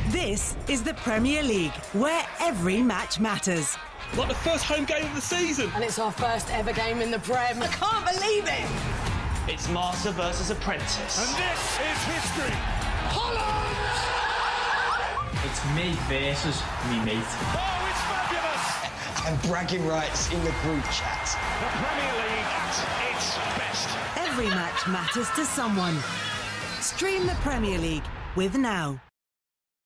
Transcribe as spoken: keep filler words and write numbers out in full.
This is the Premier League, where every match matters. Like the first home game of the season. And it's our first ever game in the Prem. I can't believe it! It's Master versus Apprentice. And this is history. Holland! It's me versus me mate. Oh, it's fabulous! And bragging rights in the group chat. The Premier League at its best. Every match matters to someone. Stream the Premier League with Now.